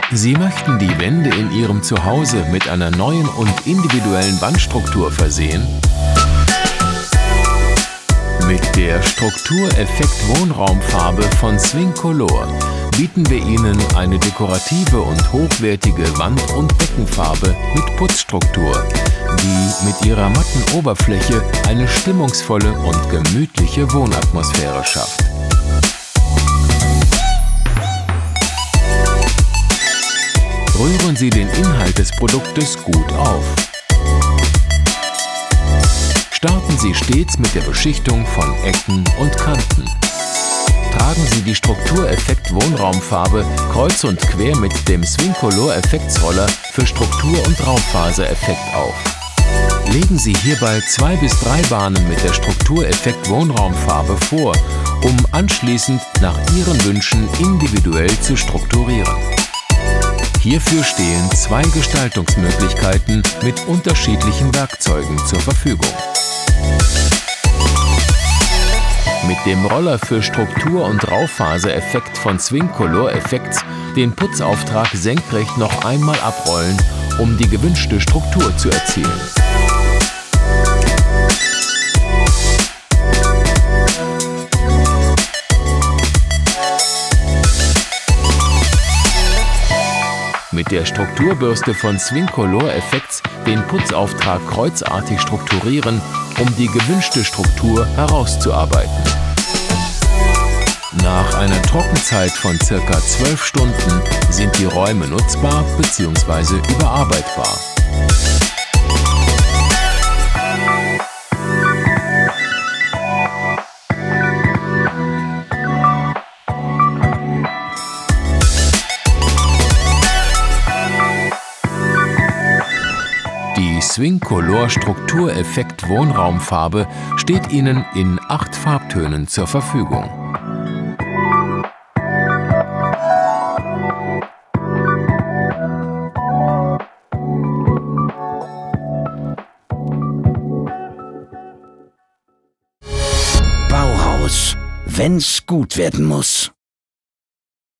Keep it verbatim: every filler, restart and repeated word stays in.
Sie möchten die Wände in Ihrem Zuhause mit einer neuen und individuellen Wandstruktur versehen? Mit der Struktureffekt Wohnraumfarbe von Swing Color bieten wir Ihnen eine dekorative und hochwertige Wand- und Deckenfarbe mit Putzstruktur, die mit ihrer matten Oberfläche eine stimmungsvolle und gemütliche Wohnatmosphäre schafft. Rühren Sie den Inhalt des Produktes gut auf. Starten Sie stets mit der Beschichtung von Ecken und Kanten. Tragen Sie die Struktureffekt Wohnraumfarbe kreuz und quer mit dem Swing Color Effektsroller für Struktur- und Raufasereffekt auf. Legen Sie hierbei zwei bis drei Bahnen mit der Struktureffekt Wohnraumfarbe vor, um anschließend nach Ihren Wünschen individuell zu strukturieren. Hierfür stehen zwei Gestaltungsmöglichkeiten mit unterschiedlichen Werkzeugen zur Verfügung. Mit dem Roller für Struktur- und Raufasereffekt von Swing Color Effects den Putzauftrag senkrecht noch einmal abrollen, um die gewünschte Struktur zu erzielen. Mit der Strukturbürste von Swing Color Effects den Putzauftrag kreuzartig strukturieren, um die gewünschte Struktur herauszuarbeiten. Nach einer Trockenzeit von circa zwölf Stunden sind die Räume nutzbar bzw. überarbeitbar. Die Swing Color Struktureffekt Wohnraumfarbe steht Ihnen in acht Farbtönen zur Verfügung. Bauhaus, wenn's gut werden muss.